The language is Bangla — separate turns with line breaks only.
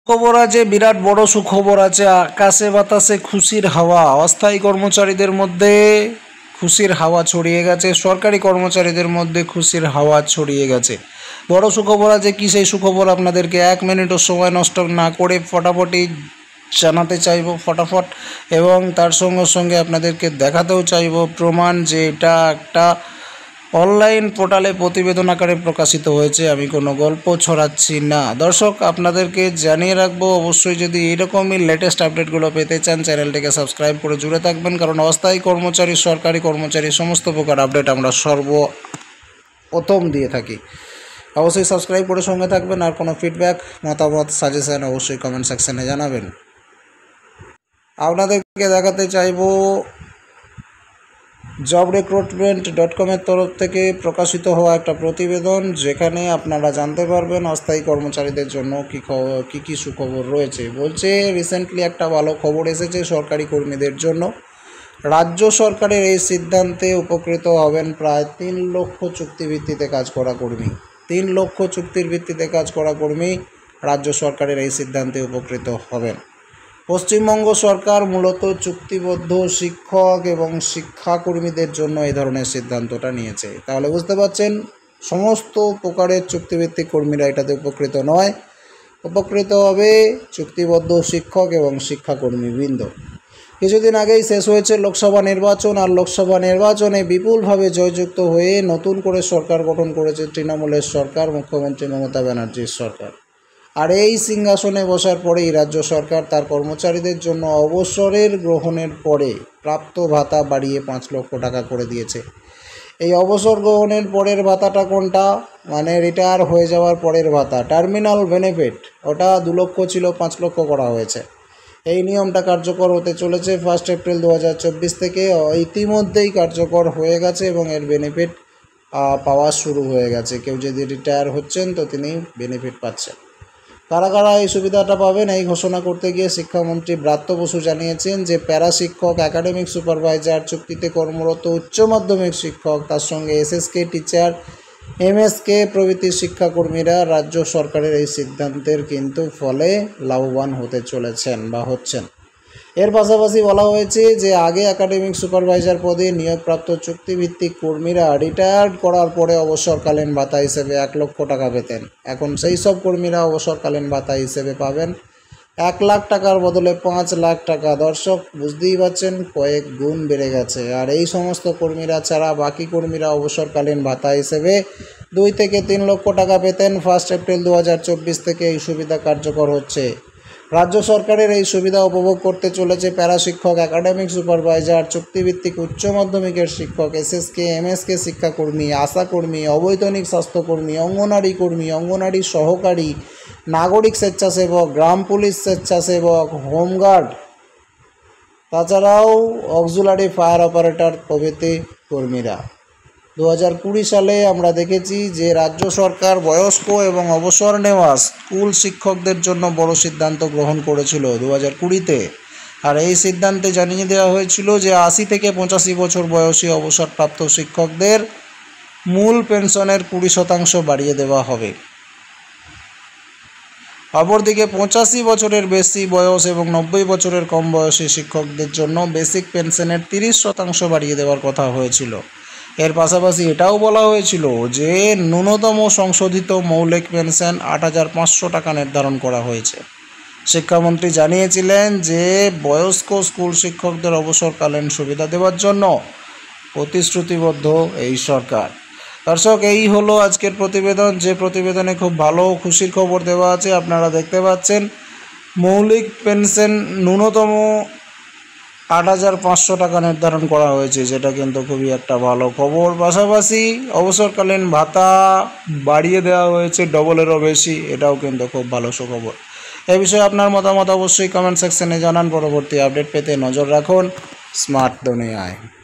খবর আছে, বিরাট বড় সুখবর আছে। আকাশে বাতাসে খুশির হাওয়া। অস্থায়ী কর্মচারীদের মধ্যে খুশির হাওয়া ছড়িয়ে গেছে, সরকারি কর্মচারীদের মধ্যে খুশির হাওয়া ছড়িয়ে গেছে। বড় সুখবর আছে। কি সেই সুখবর আপনাদেরকে 1 মিনিটও সময় নষ্ট না করে ফটাফটি জানাতে চাইব ফটাফট, এবং তার সঙ্গে সঙ্গে আপনাদেরকে দেখাতেও চাইব প্রমাণ যে এটা একটা অনলাইন পোর্টালে প্রতিবেদন আকারে প্রকাশিত হয়েছে। আমি কোনো গল্প ছড়াচ্ছি না। দর্শক, আপনাদেরকে জানিয়ে রাখবো, অবশ্যই যদি এইরকমই লেটেস্ট আপডেটগুলো পেতে চান চ্যানেলটিকে সাবস্ক্রাইব করে জুড়ে থাকবেন, কারণ অস্থায়ী কর্মচারী, সরকারি কর্মচারী সমস্ত প্রকার আপডেট আমরা সর্বপ্রথম দিয়ে থাকি। অবশ্যই সাবস্ক্রাইব করে সঙ্গে থাকবেন। আর কোনো ফিডব্যাক, মতামত, সাজেশন অবশ্যই কমেন্ট সেকশনে জানাবেন। আপনাদেরকে দেখাতে চাইব jobrecruitment.com এর তরফ থেকে প্রকাশিত হওয়া একটা প্রতিবেদন, যেখানে আপনারা জানতে পারবেন অস্থায়ী কর্মচারীদের জন্য কী সুখবর রয়েছে। বলছে রিসেন্টলি একটা ভালো খবর এসেছে সরকারি কর্মীদের জন্য। রাজ্য সরকারের এই সিদ্ধান্তে উপকৃত হবেন প্রায় 3 লক্ষ চুক্তিভিত্তিতে কাজ করা কর্মী। 3 লক্ষ চুক্তির ভিত্তিতে কাজ করা কর্মী রাজ্য সরকারের এই সিদ্ধান্তে উপকৃত হবেন। পশ্চিমবঙ্গ সরকার মূলত চুক্তিবদ্ধ শিক্ষক এবং শিক্ষাকর্মীদের জন্য এই ধরনের সিদ্ধান্তটা নিয়েছে। তাহলে বুঝতে পারছেন, সমস্ত প্রকারের চুক্তিভিত্তিক কর্মীরা এটাতে উপকৃত নয়, উপকৃত হবে চুক্তিবদ্ধ শিক্ষক এবং শিক্ষাকর্মীবৃন্দ। কিছুদিন আগেই শেষ হয়েছে লোকসভা নির্বাচন, আর লোকসভা নির্বাচনে বিপুলভাবে জয়যুক্ত হয়ে নতুন করে সরকার গঠন করেছে তৃণমূলের সরকার, মুখ্যমন্ত্রী মমতা ব্যানার্জির সরকার। আর এই সিংহাসনে বসার পরেই রাজ্য সরকার তার কর্মচারীদের জন্য অবসরের গ্রহণের পরে প্রাপ্ত ভাতা বাড়িয়ে 5 লক্ষ টাকা করে দিয়েছে। এই অবসর গ্রহণের পরের ভাতাটা কোনটা? মানে রিটায়ার হয়ে যাওয়ার পরের ভাতা, টার্মিনাল বেনিফিট, ওটা 2 লক্ষ ছিল, 5 লক্ষ করা হয়েছে। এই নিয়মটা কার্যকর হতে চলেছে 1 এপ্রিল 2024 থেকে। ইতিমধ্যেই কার্যকর হয়ে গেছে এবং এর বেনিফিট পাওয়া শুরু হয়ে গেছে। কেউ যদি রিটায়ার হচ্ছেন তো তিনি বেনিফিট পাচ্ছেন। কারা কারা এই সুবিধাটা পাবেন, এই ঘোষণা করতে গিয়ে শিক্ষামন্ত্রী ব্রাত্য বসু জানিয়েছেন যে প্যারা শিক্ষক, একাডেমিক সুপারভাইজার, চুক্তিতে কর্মরত উচ্চ মাধ্যমিক শিক্ষক, তার সঙ্গে এসএসকে টিচার, এমএসকে প্রভৃতি শিক্ষাকর্মীরা রাজ্য সরকারের এই সিদ্ধান্তের কিন্তু ফলে লাভবান হতে চলেছেন বা হচ্ছেন। এর পাশাপাশি বলা হয়েছে যে আগে একাডেমিক সুপারভাইজার পদে নিয়োগপ্রাপ্ত চুক্তিভিত্তিক কর্মীরা রিটায়ার্ড করার পরে অবসরকালীন ভাতা হিসেবে 1 লক্ষ টাকা পেতেন। এখন সেই সব কর্মীরা অবসরকালীন ভাতা হিসেবে পাবেন 1 লাখ টাকার বদলে 5 লাখ টাকা। দর্শক, বুঝতেই পারছেন কয়েক গুণ বেড়ে গেছে। আর এই সমস্ত কর্মীরা ছাড়া বাকি কর্মীরা অবসরকালীন ভাতা হিসেবে 2 থেকে 3 লক্ষ টাকা পেতেন। 1 এপ্রিল 2024 থেকে এই সুবিধা কার্যকর হচ্ছে। রাজ্য সরকারের এই সুবিধা উপভোগ করতে চলেছে প্যারা শিক্ষক, একাডেমিক সুপারভাইজার, চুক্তিভিত্তিক উচ্চ মাধ্যমিকের শিক্ষক, এসএসকে, এমএসকে শিক্ষাকর্মী, আশাকর্মী, অবৈতনিক স্বাস্থ্যকর্মী, অঙ্গনারী কর্মী, অঙ্গনারী সহকারী, নাগরিক স্বেচ্ছাসেবক, গ্রাম পুলিশ স্বেচ্ছাসেবক, হোমগার্ড, তাছাড়াও অক্সিলারি ফায়ার অপারেটর প্রভৃতি কর্মীরা। 2020 সালে আমরা দেখেছি যে রাজ্য সরকার বয়স্ক এবং অবসর নেওয়া স্কুল শিক্ষকদের জন্য বড় সিদ্ধান্ত গ্রহণ করেছিল 2020-তে। আর এই সিদ্ধান্তে জানিয়ে দেওয়া হয়েছিল যে 80 থেকে 85 বছর বয়সী অবসরপ্রাপ্ত শিক্ষকদের মূল পেনশনের 20% বাড়িয়ে দেওয়া হবে। অপরদিকে 85 বছরের বেশি বয়স এবং 90 বছরের কম বয়সী শিক্ষকদের জন্য বেসিক পেনশনের 30% বাড়িয়ে দেওয়ার কথা হয়েছিল। এর পাশাপাশি এটাও বলা হয়েছিল যে ন্যূনতম সংশোধিত মৌলিক পেনশন 8,500 টাকা নির্ধারণ করা হয়েছে। শিক্ষামন্ত্রী জানিয়েছিলেন যে বয়স্ক স্কুল শিক্ষকদের অবসরকালীন সুবিধা দেওয়ার জন্য প্রতিশ্রুতিবদ্ধ এই সরকার। দর্শক, এই হলো আজকের প্রতিবেদন, যে প্রতিবেদনে খুব ভালো খুশির খবর দেওয়া আছে। আপনারা দেখতে পাচ্ছেন মৌলিক পেনশন ন্যূনতম 8,500 টাকা নির্ধারণ করা হয়েছে, যেটা কিন্তু খুবই একটা ভালো খবর। পাশাপাশি অবসরকালীন ভাতা বাড়িয়ে দেওয়া হয়েছে ডবলেরও বেশি, এটাও কিন্তু খুব ভালো সুখবর। এই বিষয়ে আপনার মতামত অবশ্যই কমেন্ট সেকশনে জানান। পরবর্তী আপডেট পেতে নজর রাখুন স্মার্ট দুনিয়ায়।